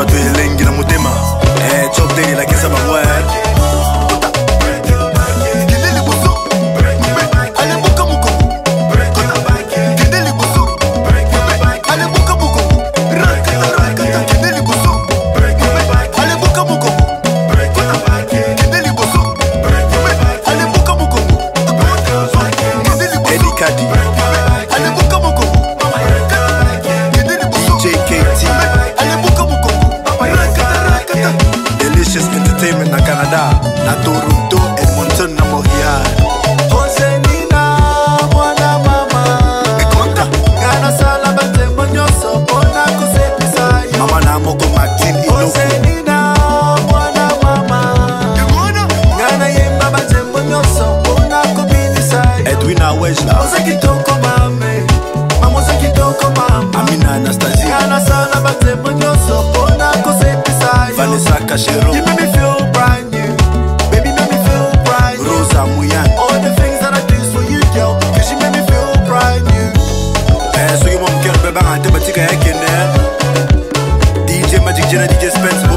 bato elengi na motema chop day la kesa bangwa Delicious Entertainment na Canada, na Toronto, Edmonton, na Montreal. Osenina, mwana mama Ekonda Gana sala bate monyoso, pona kusepisa Mama na moko Martin Iloko. Osenina, mwana mama Gana yemba bate monyoso, pona kubilisa Edwina Wejla. Osa kitoko mame, mama osa kitoko mama Amina Anastasia. Gana sala bate monyoso, pona kusepisa Vanessa Cachero. You make me feel brand new, baby make me feel brand new. Rosa Muyan. All the things that I do for you, girl, cause you make me feel brand new. So you want me to be back and take a DJ Magic Jenna, DJ Spencer.